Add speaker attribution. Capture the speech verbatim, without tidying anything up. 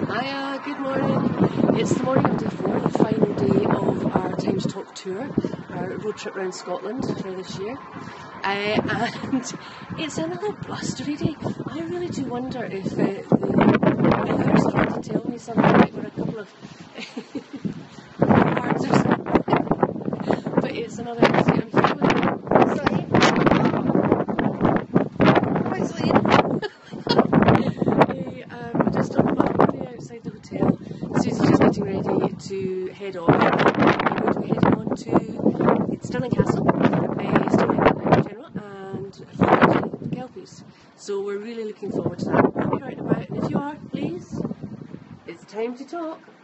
Speaker 1: Hiya, good morning. It's the morning of day four, the final day of our Time to Talk tour, our road trip around Scotland for this year. Uh, and it's another blustery day. I really do wonder if uh, the weather is trying to tell me something, like we're a couple of cards or something. But it's another day. I'm here with Celine. Hi, Celine. um, just on the balcony outside the hotel. Susie's just getting ready to head off. We're going to be heading on to Stirling Castle, uh, Stirling in general, and the Kelpies. So we're really looking forward to that. Hope you're out and about, and if you are, please, it's time to talk.